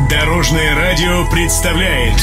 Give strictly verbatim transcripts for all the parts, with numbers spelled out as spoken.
Дорожное радио представляет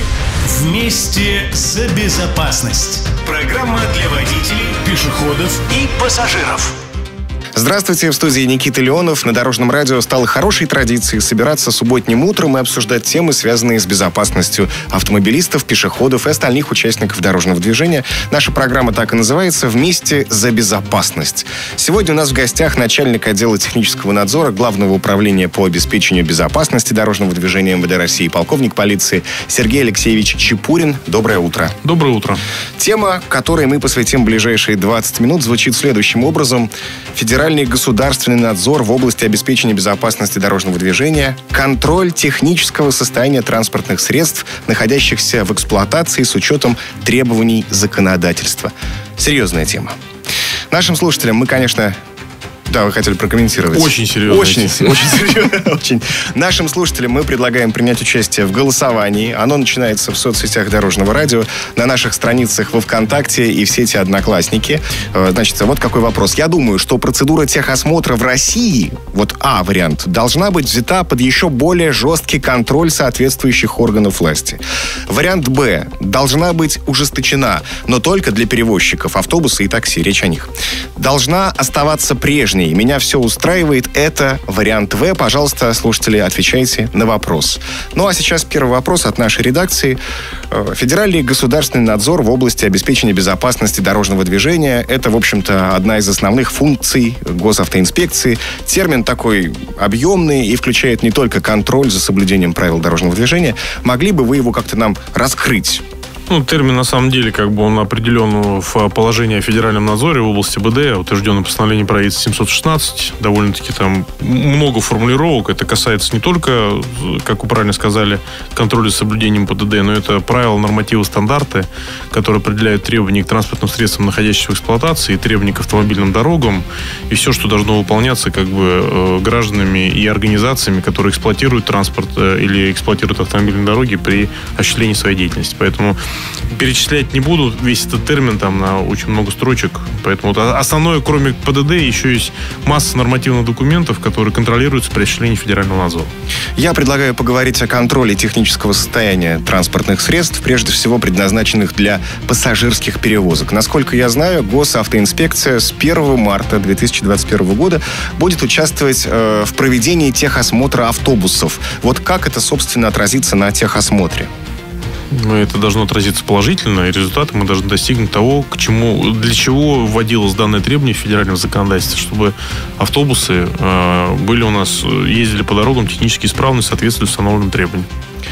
«Вместе за безопасность». Программа для водителей, пешеходов и пассажиров. Здравствуйте, в студии Никита Леонов. На Дорожном радио стало хорошей традицией собираться субботним утром и обсуждать темы, связанные с безопасностью автомобилистов, пешеходов и остальных участников дорожного движения. Наша программа так и называется «Вместе за безопасность». Сегодня у нас в гостях начальник отдела технического надзора Главного управления по обеспечению безопасности дорожного движения эм вэ дэ России, полковник полиции Сергей Алексеевич Чепурин. Доброе утро. Доброе утро. Тема, которой мы посвятим ближайшие двадцать минут, звучит следующим образом. Федеральный государственный надзор в области обеспечения безопасности дорожного движения, контроль технического состояния транспортных средств, находящихся в эксплуатации с учетом требований законодательства. Серьезная тема. Нашим слушателям мы, конечно... Да, вы хотели прокомментировать. Очень серьезно. Очень, очень серьезно. Очень. Нашим слушателям мы предлагаем принять участие в голосовании. Оно начинается в соцсетях Дорожного радио, на наших страницах во ВКонтакте и в сети Одноклассники. Значит, вот какой вопрос. Я думаю, что процедура техосмотра в России, вот А вариант, должна быть взята под еще более жесткий контроль соответствующих органов власти. Вариант Б. Должна быть ужесточена, но только для перевозчиков, автобуса и такси. Речь о них. Должна оставаться прежней. Меня все устраивает. Это вариант В. Пожалуйста, слушатели, отвечайте на вопрос. Ну а сейчас первый вопрос от нашей редакции. Федеральный государственный надзор в области обеспечения безопасности дорожного движения – это, в общем-то, одна из основных функций госавтоинспекции. Термин такой объемный и включает не только контроль за соблюдением правил дорожного движения. Могли бы вы его как-то нам раскрыть? Ну, термин, на самом деле, как бы он определен в положении о федеральном надзоре в области бэ дэ, утвержденном постановлением правительства семьсот шестнадцать. Довольно-таки там много формулировок. Это касается не только, как вы правильно сказали, контроля за соблюдением пэ дэ дэ, но это правила, нормативы, стандарты, которые определяют требования к транспортным средствам, находящимся в эксплуатации, и требования к автомобильным дорогам, и все, что должно выполняться как бы гражданами и организациями, которые эксплуатируют транспорт или эксплуатируют автомобильные дороги при осуществлении своей деятельности. Поэтому перечислять не буду весь этот термин там на очень много строчек. Поэтому вот основное, кроме пэ дэ дэ, еще есть масса нормативных документов, которые контролируются при осуществлении федерального надзора. Я предлагаю поговорить о контроле технического состояния транспортных средств, прежде всего предназначенных для пассажирских перевозок. Насколько я знаю, госавтоинспекция с первого марта две тысячи двадцать первого года будет участвовать э, в проведении техосмотра автобусов. Вот как это, собственно, отразится на техосмотре? Это должно отразиться положительно, и результаты мы должны достигнуть того, к чему, для чего вводилось данное требование в федеральном законодательстве, чтобы автобусы э, были у нас, ездили по дорогам технически исправны, соответствуя установленным требованиям.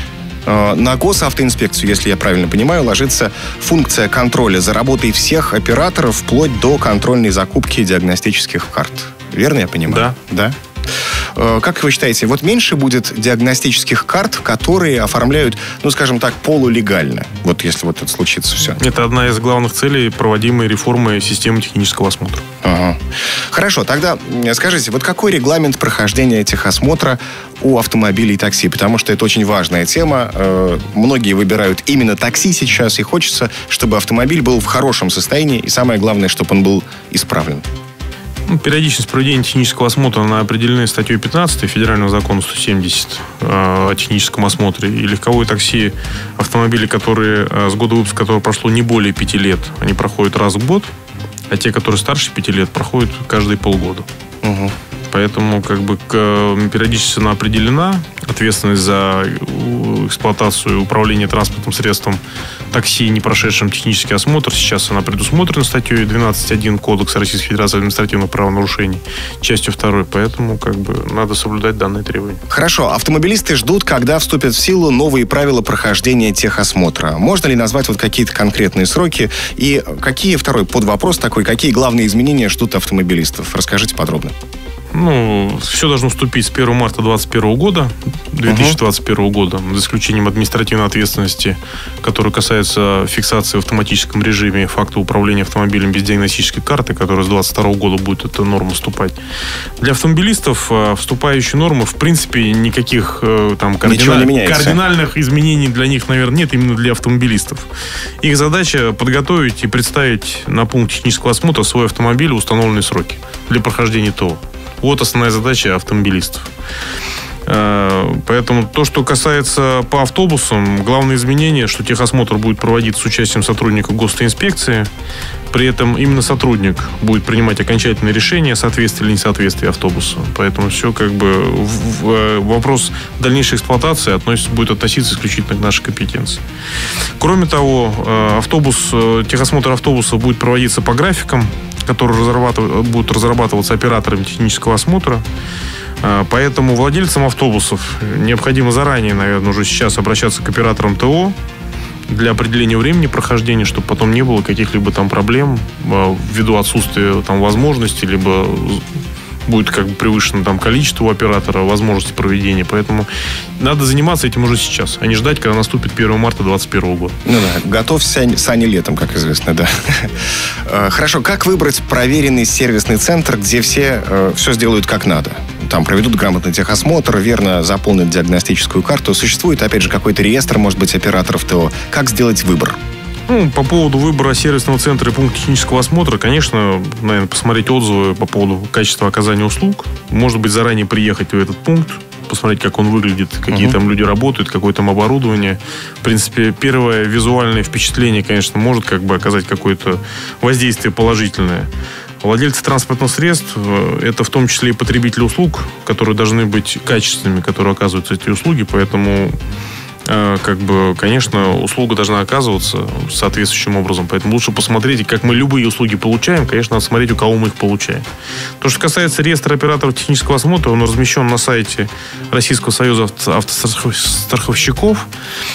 На госавтоинспекцию, если я правильно понимаю, ложится функция контроля за работой всех операторов вплоть до контрольной закупки диагностических карт. Верно я понимаю? Да. Да? Как вы считаете, вот меньше будет диагностических карт, которые оформляют, ну, скажем так, полулегально? Вот если вот это случится все. Это одна из главных целей проводимой реформы системы технического осмотра. Ага. Хорошо, тогда скажите, вот какой регламент прохождения техосмотра у автомобилей и такси? Потому что это очень важная тема. Многие выбирают именно такси сейчас, и хочется, чтобы автомобиль был в хорошем состоянии, и самое главное, чтобы он был исправлен. Ну, периодичность проведения технического осмотра она определена статьей пятнадцатой Федерального закона сто семьдесят э, о техническом осмотре. И легковые такси, автомобили, которые э, с года выпуска которого прошло не более пяти лет, они проходят раз в год, а те, которые старше пяти лет, проходят каждые полгода. Угу. Поэтому как бы к, периодичность она определена. Ответственность за эксплуатацию и управление транспортным средством такси, не прошедшим технический осмотр, сейчас она предусмотрена статьей двенадцать точка один Кодекса Российской Федерации административных правонарушений, частью второй. Поэтому как бы надо соблюдать данные требования. Хорошо. Автомобилисты ждут, когда вступят в силу новые правила прохождения техосмотра. Можно ли назвать вот какие-то конкретные сроки? И какие, второй подвопрос такой, какие главные изменения ждут автомобилистов? Расскажите подробно. Ну, все должно вступить с первого марта двадцать первого года, две тысячи двадцать первого года, за исключением административной ответственности, которая касается фиксации в автоматическом режиме факта управления автомобилем без диагностической карты, которая с двадцать второго года будет эта норма вступать. Для автомобилистов вступающие нормы, в принципе, никаких там кардиналь... кардинальных изменений для них, наверное, нет, именно для автомобилистов. Их задача подготовить и представить на пункт технического осмотра свой автомобиль в установленные сроки для прохождения ТО. Вот основная задача автомобилистов. Поэтому то, что касается по автобусам, главное изменение, что техосмотр будет проводиться с участием сотрудников госинспекции. При этом именно сотрудник будет принимать окончательное решение, соответствие или несоответствие автобуса. Поэтому все как бы в, в, вопрос дальнейшей эксплуатации относится, будет относиться исключительно к нашей компетенции. Кроме того, автобус, техосмотр автобуса будет проводиться по графикам, которые разрабатыв, будут разрабатываться операторами технического осмотра. Поэтому владельцам автобусов необходимо заранее, наверное, уже сейчас обращаться к операторам ТО для определения времени прохождения, чтобы потом не было каких-либо там проблем ввиду отсутствия там возможностей, либо будет как бы превышено там количество у оператора, возможности проведения. Поэтому надо заниматься этим уже сейчас, а не ждать, когда наступит первое марта две тысячи двадцать первого года. Ну да, готов сани летом, как известно, да. Хорошо, как выбрать проверенный сервисный центр, где все все сделают как надо? Там проведут грамотный техосмотр, верно заполнят диагностическую карту. Существует, опять же, какой-то реестр, может быть, операторов ТО. Как сделать выбор? Ну, по поводу выбора сервисного центра и пункта технического осмотра, конечно, наверное, посмотреть отзывы по поводу качества оказания услуг. Может быть, заранее приехать в этот пункт, посмотреть, как он выглядит, какие uh-huh. там люди работают, какое там оборудование. В принципе, первое визуальное впечатление, конечно, может как бы оказать какое-то воздействие положительное. Владельцы транспортных средств – это в том числе и потребители услуг, которые должны быть качественными, которые оказываются эти услуги, поэтому как бы, конечно, услуга должна оказываться соответствующим образом. Поэтому лучше посмотреть, как мы любые услуги получаем, конечно, надо смотреть, у кого мы их получаем. То, что касается реестра операторов технического осмотра, он размещен на сайте Российского союза автостраховщиков.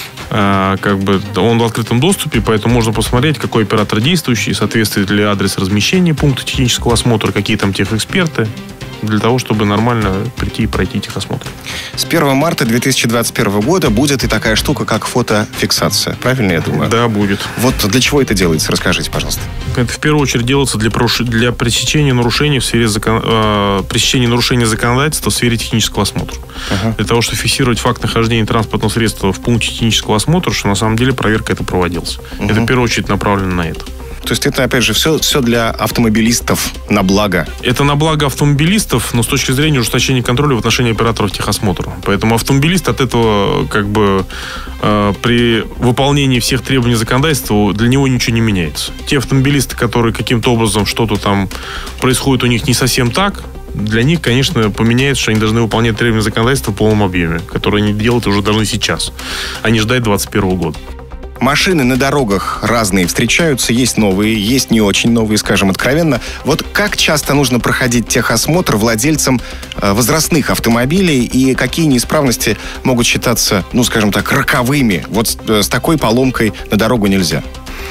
Как бы он в открытом доступе, поэтому можно посмотреть, какой оператор действующий, соответствует ли адрес размещения пункта технического осмотра, какие там техэксперты, для того, чтобы нормально прийти и пройти техосмотр. С первого марта две тысячи двадцать первого года будет и такая штука, как фотофиксация. Правильно я думаю? Да, будет. Вот для чего это делается? Расскажите, пожалуйста. Это в первую очередь делается для, для пресечения нарушений в сфере закон... э, пресечения нарушений законодательства в сфере технического осмотра. Ага. Для того, чтобы фиксировать факт нахождения транспортного средства в пункте технического осмотра, что на самом деле проверка это проводилась. Угу. Это в первую очередь направлено на это. То есть это, опять же, все, все для автомобилистов на благо. Это на благо автомобилистов, но с точки зрения ужесточения контроля в отношении операторов техосмотра. Поэтому автомобилист от этого, как бы, э, при выполнении всех требований законодательства, для него ничего не меняется. Те автомобилисты, которые каким-то образом что-то там происходит у них не совсем так, для них, конечно, поменяется, что они должны выполнять требования законодательства в полном объеме, которые они делают уже должны сейчас, а не ждать двадцать первого года. Машины на дорогах разные встречаются, есть новые, есть не очень новые, скажем откровенно. Вот как часто нужно проходить техосмотр владельцам э, возрастных автомобилей и какие неисправности могут считаться, ну, скажем так, роковыми? Вот с, э, с такой поломкой на дорогу нельзя.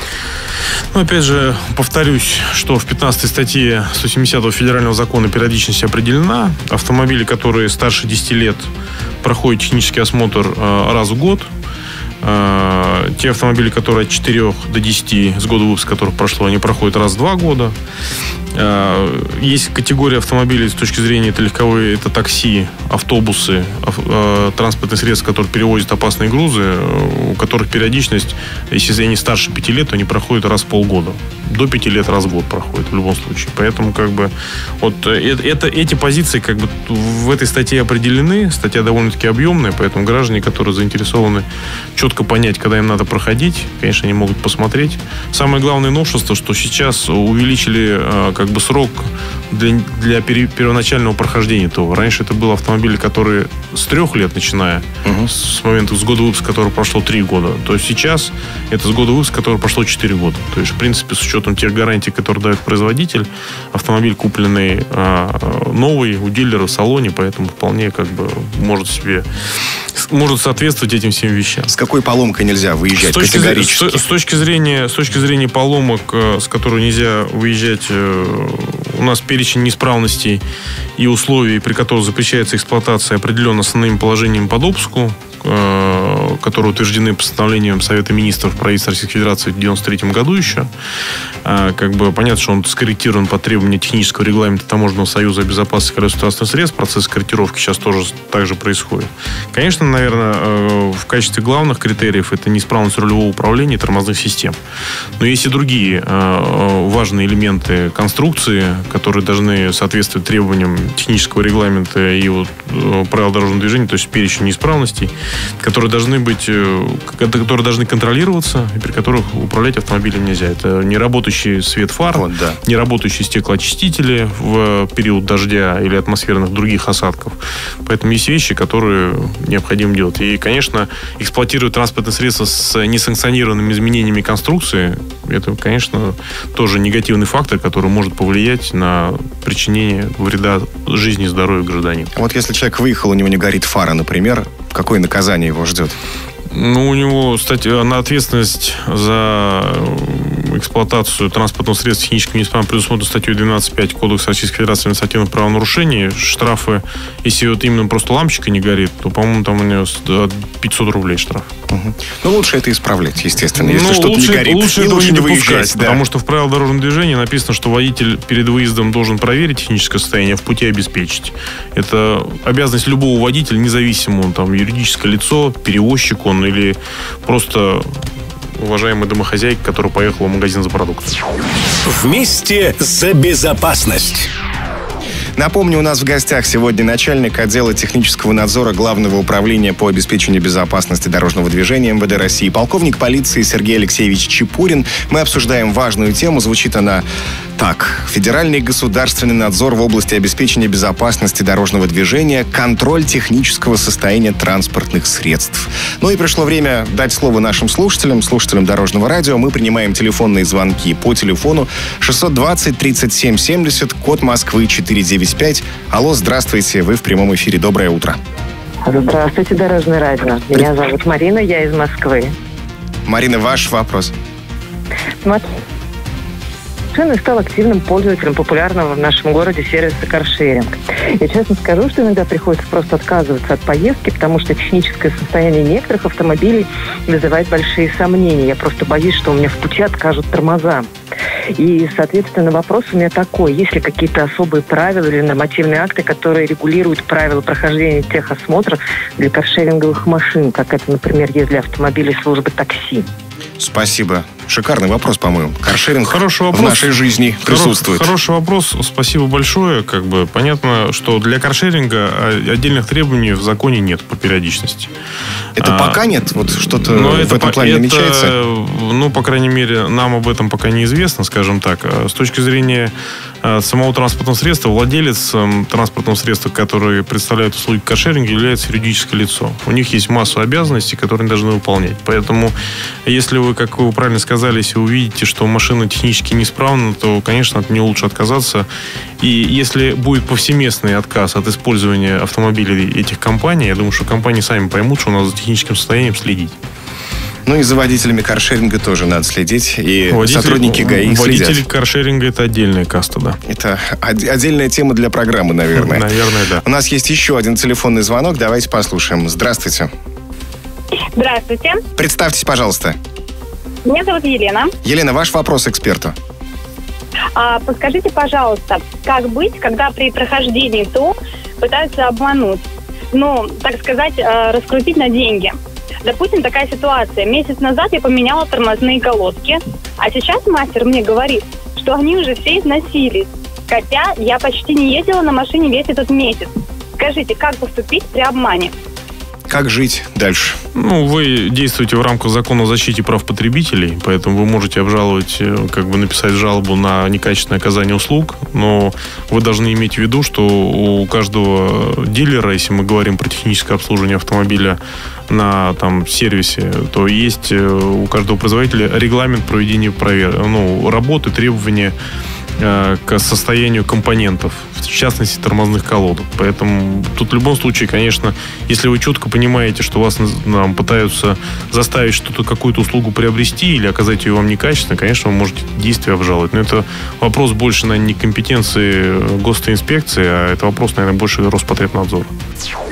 Ну, опять же, повторюсь, что в пятнадцатой статье сто семидесятого федерального закона периодичность определена. Автомобили, которые старше десяти лет, проходят технический осмотр э, раз в год. Те автомобили, которые от четырёх до десяти, с года выпуска которых прошло, они проходят раз в два года. Есть категория автомобилей с точки зрения, это легковые, это такси, автобусы, транспортные средства, которые перевозят опасные грузы, у которых периодичность, если они старше пяти лет, то они проходят раз в полгода. До пяти лет раз в год проходит в любом случае. Поэтому как бы вот это, эти позиции как бы в этой статье определены. Статья довольно-таки объемная, поэтому граждане, которые заинтересованы четко понять, когда им надо проходить, конечно, они могут посмотреть. Самое главное новшество, что сейчас увеличили как бы срок для, для первоначального прохождения ТО. Раньше это были автомобили, которые с трех лет, начиная угу. с момента, с года выпуска, который прошло три года. То есть сейчас это с года выпуска, который прошло четыре года. То есть, в принципе, с учетом тех гарантий, которые дает производитель, автомобиль, купленный э, новый у дилера в салоне, поэтому вполне как бы может себе может соответствовать этим всем вещам. С какой поломкой нельзя выезжать с точки, категорически? С, с, точки зрения, с точки зрения поломок, с которой нельзя выезжать, у нас перечень неисправностей и условий, при которых запрещается эксплуатация, определен основными положениями по допуску, которые утверждены постановлением Совета министров правительства Российской Федерации в девяносто третьем году еще. как бы понятно, что он скорректирован по требованию технического регламента Таможенного союза о безопасности колесо-транспортных средств. Процесс корректировки сейчас тоже так же происходит. Конечно, наверное, в качестве главных критериев это неисправность рулевого управления и тормозных систем. Но есть и другие важные элементы конструкции, которые должны соответствовать требованиям технического регламента и вот правил дорожного движения, то есть перечень неисправностей, которые должны быть, которые должны контролироваться и при которых управлять автомобилем нельзя. Это неработающий свет фар, вот, да. неработающие стеклоочистители в период дождя или атмосферных других осадков. Поэтому есть вещи, которые необходимо делать. И, конечно, эксплуатировать транспортные средства с несанкционированными изменениями конструкции, это, конечно, тоже негативный фактор, который может повлиять на причинение вреда жизни и здоровью гражданина. Вот если человек выехал, у него не горит фара, например, какое наказание его ждет? Ну, у него, кстати, на ответственность за эксплуатацию транспортного средства с техническим неисправностью предусмотрена статьей двенадцать пять Кодекса Российской Федерации административных правонарушений. Штрафы, если вот именно просто лампочка не горит, то, по-моему, там у него пятьсот рублей штраф. Угу. Ну, лучше это исправлять, естественно. Если ну, что-то лучше, не горит, лучше и лучше не не выезжать. Да. Потому что в правилах дорожного движения написано, что водитель перед выездом должен проверить техническое состояние, а в пути обеспечить. Это обязанность любого водителя, независимо, он там юридическое лицо, перевозчик он или просто уважаемая домохозяйка, которая поехала в магазин за продуктами. Вместе за безопасность. Напомню, у нас в гостях сегодня начальник отдела технического надзора Главного управления по обеспечению безопасности дорожного движения эм вэ дэ России, полковник полиции Сергей Алексеевич Чепурин. Мы обсуждаем важную тему. Звучит она так. Федеральный государственный надзор в области обеспечения безопасности дорожного движения, контроль технического состояния транспортных средств. Ну и пришло время дать слово нашим слушателям, слушателям Дорожного радио. Мы принимаем телефонные звонки по телефону шестьсот двадцать тридцать семь семьдесят, код Москвы четыре девять пять. Алло, здравствуйте, вы в прямом эфире. Доброе утро. Здравствуйте, Дорожное радио. Меня зовут Марина, я из Москвы. Марина, ваш вопрос. Смотрите. Я стал активным пользователем популярного в нашем городе сервиса каршеринг. Я честно скажу, что иногда приходится просто отказываться от поездки, потому что техническое состояние некоторых автомобилей вызывает большие сомнения. Я просто боюсь, что у меня в пути откажут тормоза. И, соответственно, вопрос у меня такой. Есть ли какие-то особые правила или нормативные акты, которые регулируют правила прохождения техосмотра для каршеринговых машин, как это, например, есть для автомобилей службы такси? Спасибо. Шикарный вопрос, по-моему. Каршеринг хороший вопрос. В нашей жизни присутствует. Хороший вопрос. Спасибо большое. Как бы понятно, что для каршеринга отдельных требований в законе нет по периодичности. Это а, пока нет? Вот что-то в это, этом плане это, намечается? Ну, по крайней мере, нам об этом пока неизвестно, скажем так. С точки зрения самого транспортного средства, владелец транспортного средства, который представляет услуги каршеринга, является юридическое лицо. У них есть масса обязанностей, которые они должны выполнять. Поэтому, если вы, как вы правильно сказали, если вы увидите, что машина технически неисправна, то, конечно, от нее лучше отказаться. И если будет повсеместный отказ от использования автомобилей этих компаний, я думаю, что компании сами поймут, что у нас за техническим состоянием следить. Ну и за водителями каршеринга тоже надо следить. И Водитель, сотрудники ГАИ водители следят. Водители каршеринга — это отдельная каста, да. Это отдельная тема для программы, наверное. Наверное, да. У нас есть еще один телефонный звонок. Давайте послушаем. Здравствуйте. Здравствуйте. Представьтесь, пожалуйста. Меня зовут Елена. Елена, ваш вопрос эксперту. А, подскажите, пожалуйста, как быть, когда при прохождении ТО пытаются обмануть, ну, так сказать, раскрутить на деньги? Допустим, такая ситуация. Месяц назад я поменяла тормозные колодки, а сейчас мастер мне говорит, что они уже все износились. Хотя я почти не ездила на машине весь этот месяц. Скажите, как поступить при обмане? Как жить дальше? Ну, вы действуете в рамках закона о защите прав потребителей, поэтому вы можете обжаловать, как бы написать жалобу на некачественное оказание услуг, но вы должны иметь в виду, что у каждого дилера, если мы говорим про техническое обслуживание автомобиля на там сервисе, то есть у каждого производителя регламент проведения провер... ну, работы, требования к состоянию компонентов, в частности, тормозных колодок. Поэтому тут в любом случае, конечно, если вы четко понимаете, что вас нам пытаются заставить что-то, какую-то услугу приобрести или оказать ее вам некачественно, конечно, вы можете действие обжаловать. Но это вопрос больше, наверное, не компетенции госинспекции, а это вопрос, наверное, больше Роспотребнадзора.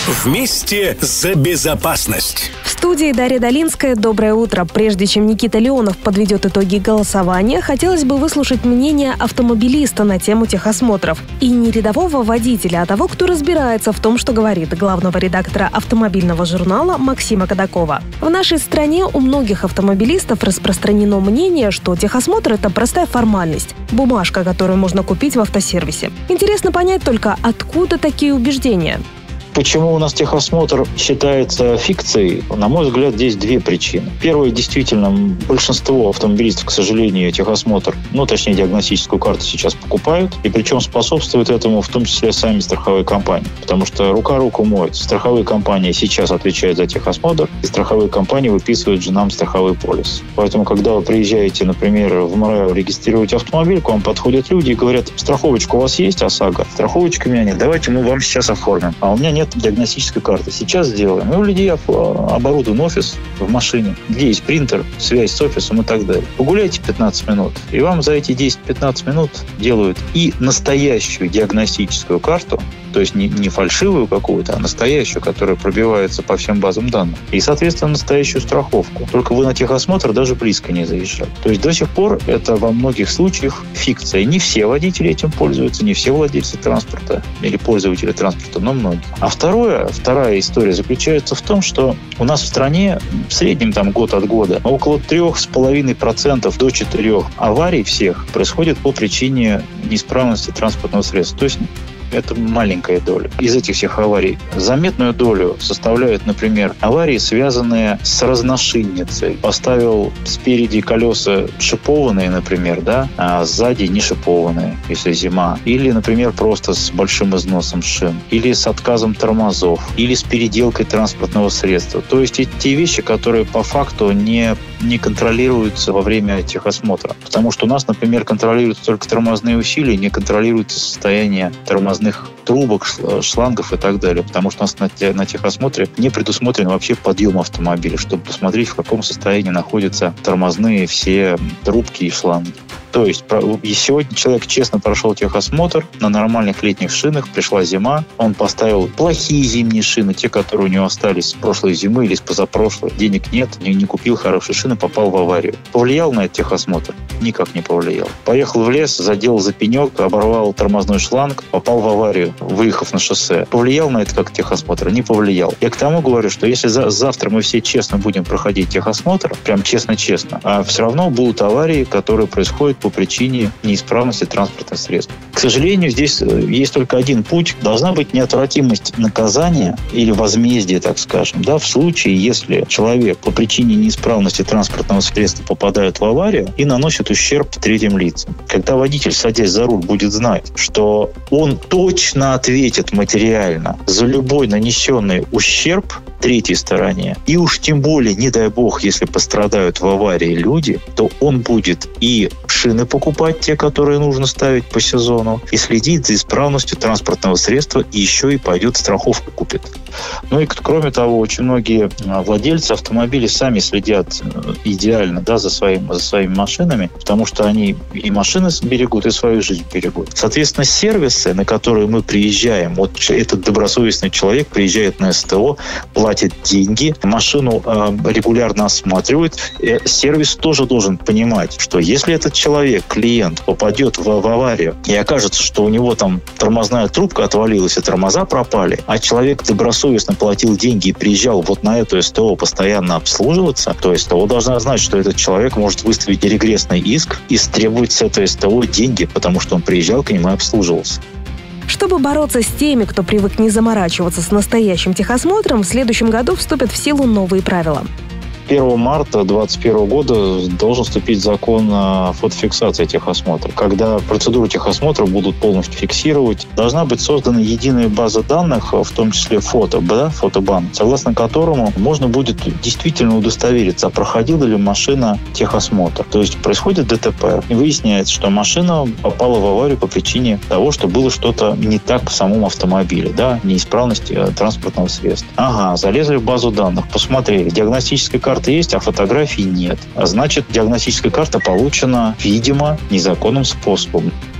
Вместе за безопасность. В студии Дарья Долинская. Доброе утро. Прежде чем Никита Леонов подведет итоги голосования, хотелось бы выслушать мнение автомобилиста на тему техосмотров. И не рядового водителя, а того, кто разбирается в том, что говорит, главного редактора автомобильного журнала Максима Кадакова. В нашей стране у многих автомобилистов распространено мнение, что техосмотр – это простая формальность, бумажка, которую можно купить в автосервисе. Интересно понять только, откуда такие убеждения. Почему у нас техосмотр считается фикцией? На мой взгляд, здесь две причины. Первая, действительно, большинство автомобилистов, к сожалению, техосмотр, ну, точнее, диагностическую карту сейчас покупают, и причем способствуют этому в том числе сами страховые компании. Потому что рука руку моет. Страховые компании сейчас отвечают за техосмотр, и страховые компании выписывают же нам страховой полис. Поэтому, когда вы приезжаете, например, в МРЭО регистрировать автомобиль, к вам подходят люди и говорят: страховочка у вас есть, ОСАГО? Страховочки у меня нет, давайте мы вам сейчас оформим. А у меня нет диагностической карты. Сейчас сделаем. И у людей оборудован офис в машине, где есть принтер, связь с офисом и так далее. Погуляйте пятнадцать минут, и вам за эти десять-пятнадцать минут делают и настоящую диагностическую карту, то есть не, не фальшивую какую-то, а настоящую, которая пробивается по всем базам данных. И, соответственно, настоящую страховку. Только вы на техосмотр даже близко не заезжали. То есть до сих пор это во многих случаях фикция. Не все водители этим пользуются, не все владельцы транспорта или пользователи транспорта, но многие. А второе, вторая история заключается в том, что у нас в стране в среднем там год от года около трех с половиной процентов до четырех аварий всех происходит по причине неисправности транспортного средства. То есть это маленькая доля. Из этих всех аварий заметную долю составляют, например, аварии, связанные с разношинницей. Поставил спереди колеса шипованные, например, да, а сзади не шипованные, если зима. Или, например, просто с большим износом шин. Или с отказом тормозов. Или с переделкой транспортного средства. То есть это те вещи, которые по факту не, не контролируются во время техосмотра. Потому что у нас, например, контролируются только тормозные усилия, не контролируется состояние тормозных трубок, шлангов и так далее. Потому что у нас на, на техосмотре не предусмотрен вообще подъем автомобиля, чтобы посмотреть, в каком состоянии находятся тормозные все трубки и шланги. То есть сегодня человек честно прошел техосмотр на нормальных летних шинах, пришла зима, он поставил плохие зимние шины, те, которые у него остались с прошлой зимы или с позапрошлой, денег нет, не, не купил хорошие шины, попал в аварию. Повлиял на этот техосмотр? Никак не повлиял. Поехал в лес, задел за пенек, оборвал тормозной шланг, попал в аварию, выехав на шоссе. Повлиял на это как техосмотр? Не повлиял. Я к тому говорю, что если за, завтра мы все честно будем проходить техосмотр, прям честно-честно, а все равно будут аварии, которые происходят по причине неисправности транспортных средств. К сожалению, здесь есть только один путь. Должна быть неотвратимость наказания или возмездия, так скажем, да, в случае, если человек по причине неисправности транспортного средства попадает в аварию и наносит ущерб третьим лицам. Когда водитель, садясь за руль, будет знать, что он точно ответит материально за любой нанесенный ущерб третьей стороне, и уж тем более, не дай бог, если пострадают в аварии люди, то он будет и шины покупать, те, которые нужно ставить по сезону, и следить за исправностью транспортного средства, и еще и пойдет страховку купит. Ну и кроме того, очень многие владельцы автомобилей сами следят идеально, да, за, своим, за своими машинами, потому что они и машины берегут, и свою жизнь берегут. Соответственно, сервисы, на которые мы приезжаем, вот этот добросовестный человек приезжает на СТО, платит деньги, машину э, регулярно осматривает. Э, сервис тоже должен понимать, что если этот человек, клиент, попадет в, в аварию и окажется, что у него там тормозная трубка отвалилась и тормоза пропали, а человек добросовестно платил деньги и приезжал вот на эту СТО постоянно обслуживаться, то СТО должна знать, что этот человек может выставить регрессный иск и требовать с этой СТО деньги, потому что он приезжал к нему и обслуживался. Чтобы бороться с теми, кто привык не заморачиваться с настоящим техосмотром, в следующем году вступят в силу новые правила. первого марта две тысячи двадцать первого года должен вступить закон о фотофиксации техосмотра. Когда процедуру техосмотра будут полностью фиксировать, должна быть создана единая база данных, в том числе фото, да, фотобанк, согласно которому можно будет действительно удостовериться, проходила ли машина техосмотр. То есть происходит ДТП, и выясняется, что машина попала в аварию по причине того, что было что-то не так в самом автомобиле, да, неисправность транспортного средства. Ага, залезли в базу данных, посмотрели, диагностическая карта есть, а фотографий нет. А значит, диагностическая карта получена, видимо, незаконным способом.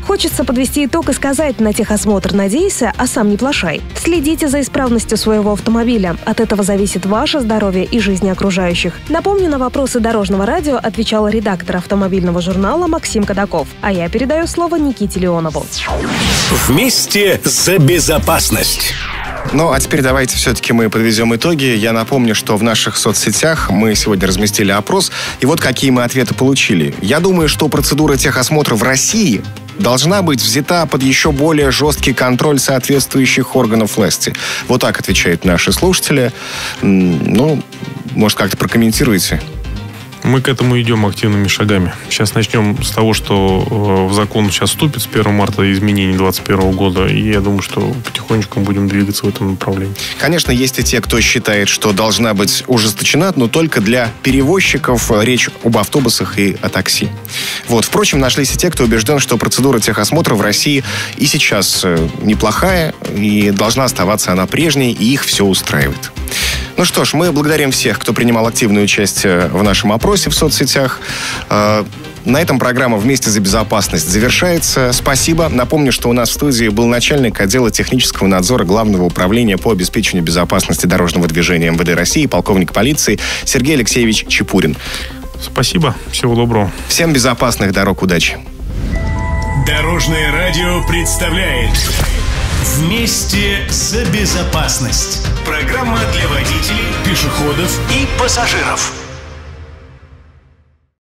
Хочется подвести итог и сказать: на техосмотр надейся, а сам не плашай. Следите за исправностью своего автомобиля. От этого зависит ваше здоровье и жизни окружающих. Напомню, на вопросы Дорожного радио отвечал редактор автомобильного журнала Максим Кадаков. А я передаю слово Никите Леонову. Вместе за безопасность. Ну, а теперь давайте все-таки мы подведем итоги. Я напомню, что в наших соцсетях мы сегодня разместили опрос, и вот какие мы ответы получили. Я думаю, что процедура техосмотра в России должна быть взята под еще более жесткий контроль соответствующих органов власти. Вот так отвечают наши слушатели. Ну, может, как-то прокомментируете? Мы к этому идем активными шагами. Сейчас начнем с того, что в закон сейчас вступит с первого марта изменений двадцать первого года. И я думаю, что потихонечку будем двигаться в этом направлении. Конечно, есть и те, кто считает, что должна быть ужесточена, но только для перевозчиков. Речь об автобусах и о такси. Вот. Впрочем, нашлись и те, кто убежден, что процедура техосмотра в России и сейчас неплохая, и должна оставаться она прежней, и их все устраивает. Ну что ж, мы благодарим всех, кто принимал активное участие в нашем опросе в соцсетях. На этом программа «Вместе за безопасность» завершается. Спасибо. Напомню, что у нас в студии был начальник отдела технического надзора Главного управления по обеспечению безопасности дорожного движения эм вэ дэ России, полковник полиции Сергей Алексеевич Чепурин. Спасибо. Всего доброго. Всем безопасных дорог. Удачи. Дорожное радио представляет «Вместе за безопасность». Программа для водителей, пешеходов и пассажиров.